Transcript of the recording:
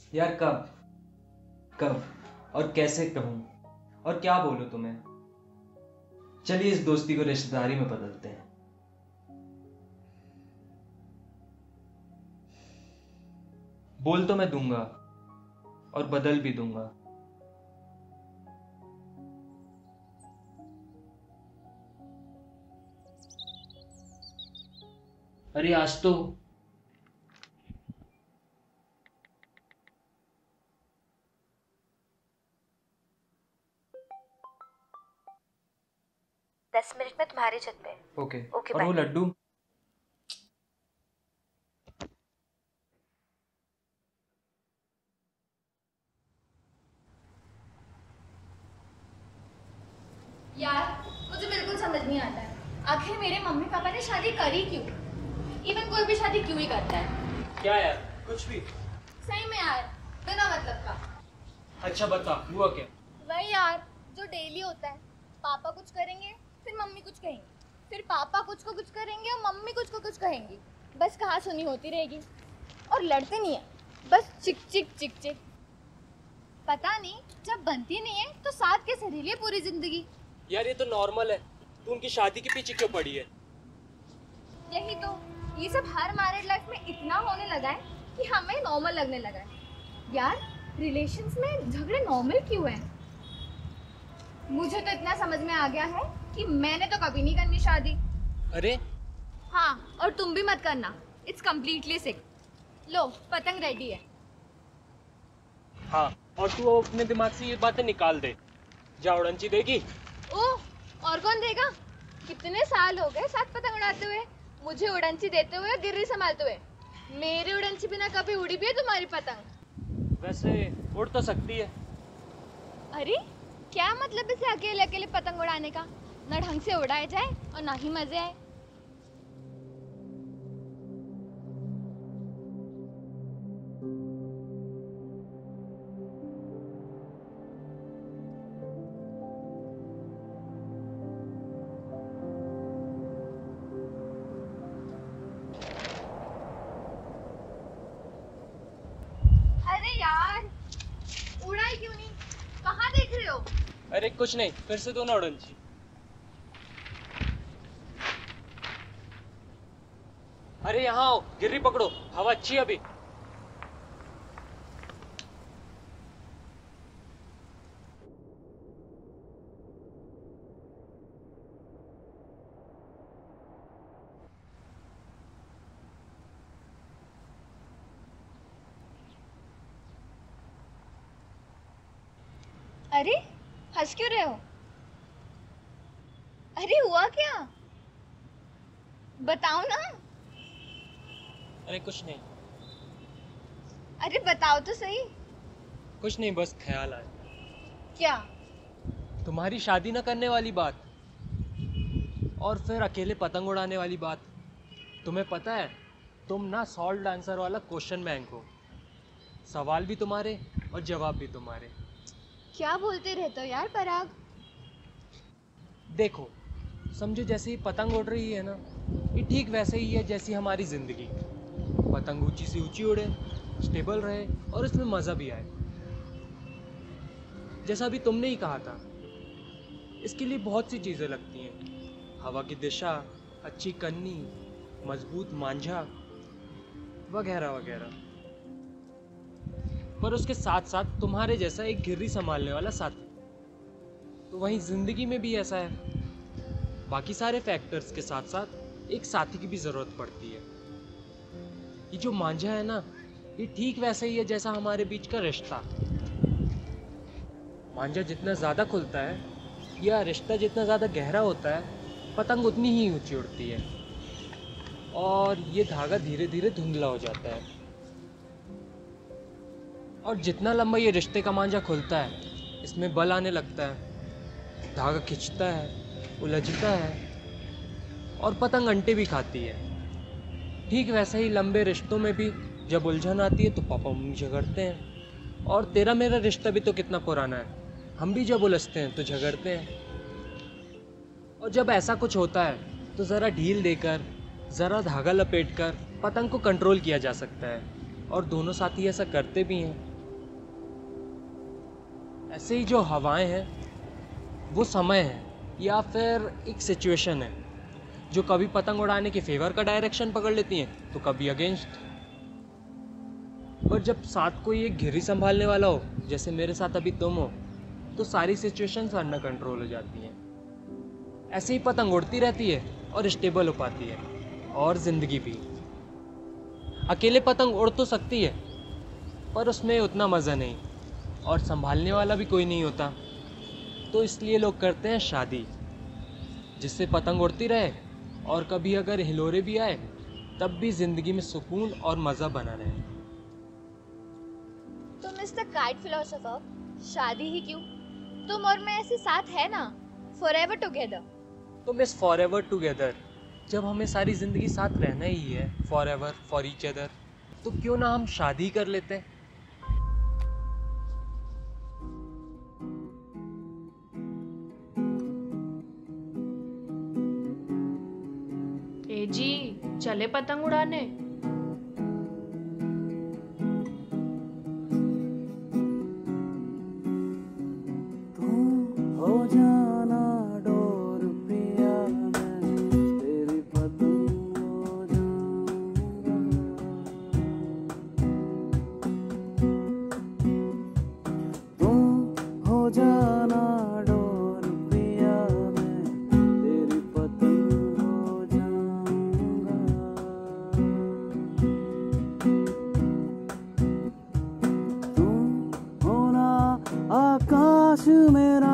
यार कब कब और कैसे कहूँ और क्या बोलूँ तुम्हें। चलिए इस दोस्ती को रिश्तेदारी में बदलते हैं। बोल तो मैं दूंगा और बदल भी दूंगा। अरे आज तो 10 मिनट में तुम्हारी छत पे। ओके। ओके और वो बाय। लड्डू यार मुझे बिल्कुल समझ नहीं आता है, आखिर मेरे मम्मी पापा ने शादी करी क्यों? इवन कोई भी शादी क्यों ही करता है? क्या यार कुछ भी। सही में यार, बिना मतलब का। अच्छा बता हुआ क्या? वही यार जो डेली होता है, पापा कुछ करेंगे फिर मम्मी कुछ कहेंगी, फिर पापा कुछ को कुछ करेंगे और मम्मी कुछ को कुछ कहेंगी। बस कहा सुनी होती रहेगी और लड़ते नहीं है, बस चिक चिक चिक चिक। पता नहीं जब बनती नहीं है तो साथ कैसे रह लिए पूरी जिंदगी। यार ये तो नॉर्मल है, तू उनकी शादी के पीछे क्यों पड़ी है? यही तो, ये सब हर मैरिड लाइफ में इतना होने लगा है कि हमें नॉर्मल लगने लगा है। यार रिलेशंस में झगड़े नॉर्मल क्यों हैं? मुझे तो इतना समझ में आ गया है कि मैंने तो कभी नहीं करनी शादी। अरे हाँ और तुम भी मत करना, इट्स कम्प्लीटली सिक। लो पतंग रेडी है। हाँ, और तू अपने दिमाग से ये बातें निकाल दे। जा उड़नची देगी। ओह और कौन देगा? कितने साल हो गए साथ पतंग उड़ाते हुए, मुझे उड़नची देते हुए, गिर्री संभालते हुए। मेरे उड़नची बिना कभी उड़ी भी है तुम्हारी पतंग? वैसे उड़ तो सकती है। अरे क्या मतलब इसे अकेले अकेले पतंग उड़ाने का? ना ढंग से उड़ाया जाए और ना ही मजे आए। अरे यार उड़ाई क्यों नहीं? कहाँ देख रहे हो? अरे कुछ नहीं, फिर से दो ना उड़नची। अरे यहाँ आओ, गिर्री पकड़ो, हवा अच्छी है अभी। अरे हंस क्यों रहे हो? अरे हुआ क्या? बताओ ना। अरे कुछ नहीं। अरे बताओ तो सही। कुछ नहीं, बस ख्याल आया। क्या? तुम्हारी शादी न करने वाली बात और फिर अकेले पतंग उड़ाने वाली बात। तुम्हें पता है तुम ना सॉल्व आंसर वाला क्वेश्चन बैंक हो। सवाल भी तुम्हारे और जवाब भी तुम्हारे। क्या बोलते रहते हो यार पराग? देखो समझो जैसे ही पतंग उड़ रही है ना, ये ठीक वैसे ही है जैसी हमारी ज़िंदगी। पतंग ऊंची से ऊंची उड़े, स्टेबल रहे और इसमें मज़ा भी आए। जैसा अभी तुमने ही कहा था, इसके लिए बहुत सी चीज़ें लगती हैं। हवा की दिशा, अच्छी कन्नी, मजबूत मांझा वगैरह वगैरह। पर उसके साथ साथ तुम्हारे जैसा एक गिर्री संभालने वाला साथी। तो वहीं ज़िंदगी में भी ऐसा है, बाकी सारे फैक्टर्स के साथ साथ एक साथी की भी ज़रूरत पड़ती है। ये जो मांझा है ना, ये ठीक वैसा ही है जैसा हमारे बीच का रिश्ता। मांझा जितना ज़्यादा खुलता है या रिश्ता जितना ज़्यादा गहरा होता है, पतंग उतनी ही ऊंची उड़ती है और ये धागा धीरे धीरे धुंधला हो जाता है। और जितना लंबा ये रिश्ते का मांझा खुलता है, इसमें बल आने लगता है, धागा खिंचता है, उलझता है और पतंग अंटे भी खाती है। ठीक वैसे ही लंबे रिश्तों में भी जब उलझन आती है तो पापा मम्मी झगड़ते हैं। और तेरा मेरा रिश्ता भी तो कितना पुराना है, हम भी जब उलझते हैं तो झगड़ते हैं। और जब ऐसा कुछ होता है तो ज़रा ढील देकर, ज़रा धागा लपेटकर पतंग को कंट्रोल किया जा सकता है। और दोनों साथी ऐसा करते भी हैं। ऐसे ही जो हवाएं हैं वो समय है या फिर एक सिचुएशन है जो कभी पतंग उड़ाने के फेवर का डायरेक्शन पकड़ लेती हैं तो कभी अगेंस्ट। पर जब साथ कोई एक घिरी संभालने वाला हो, जैसे मेरे साथ अभी तुम हो, तो सारी सिचुएशंस अंडर कंट्रोल हो जाती हैं। ऐसे ही पतंग उड़ती रहती है और स्टेबल हो पाती है, और ज़िंदगी भी। अकेले पतंग उड़ तो सकती है पर उसमें उतना मज़ा नहीं, और संभालने वाला भी कोई नहीं होता। तो इसलिए लोग करते हैं शादी, जिससे पतंग उड़ती रहे और कभी अगर हिलोरे भी आए तब भी ज़िंदगी में सुकून और मज़ा बना रहे। तो मिस्टर काइट फिलोसोफर, शादी ही क्यों, तुम और मैं ऐसे साथ है ना, फॉरएवर टुगेदर। तो मिस फॉरएवर टुगेदर, जब हमें सारी ज़िंदगी साथ रहना ही है, फॉरएवर फॉर ईच अदर, तो क्यों ना हम शादी कर लेते हैं। ए जी, चले पतंग उड़ाने। हो जाना डोर पिया, मैं तेरी पतंग हो जाऊंगा। तुम हो जाना डोर पिया, मैं तेरी पतंग हो जाऊंगा। तुम होना आकाश मेरा,